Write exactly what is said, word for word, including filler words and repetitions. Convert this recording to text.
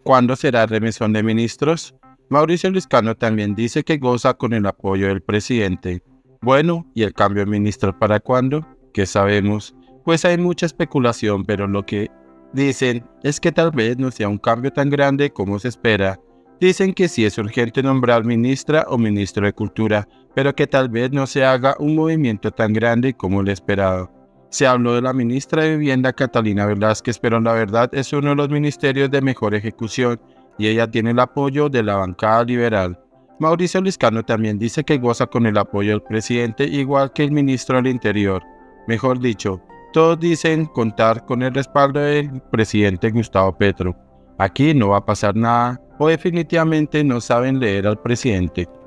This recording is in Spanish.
¿Cuándo será remesón de ministros? Mauricio Liscano también dice que goza con el apoyo del presidente. Bueno, ¿y el cambio de ministro para cuándo? ¿Qué sabemos? Pues hay mucha especulación, pero lo que dicen es que tal vez no sea un cambio tan grande como se espera. Dicen que sí es urgente nombrar ministra o ministro de Cultura, pero que tal vez no se haga un movimiento tan grande como el esperado. Se habló de la ministra de Vivienda Catalina Velázquez, pero la verdad es uno de los ministerios de mejor ejecución y ella tiene el apoyo de la bancada liberal. Mauricio Liscano también dice que goza con el apoyo del presidente igual que el ministro del Interior. Mejor dicho, todos dicen contar con el respaldo del presidente Gustavo Petro. Aquí no va a pasar nada o definitivamente no saben leer al presidente.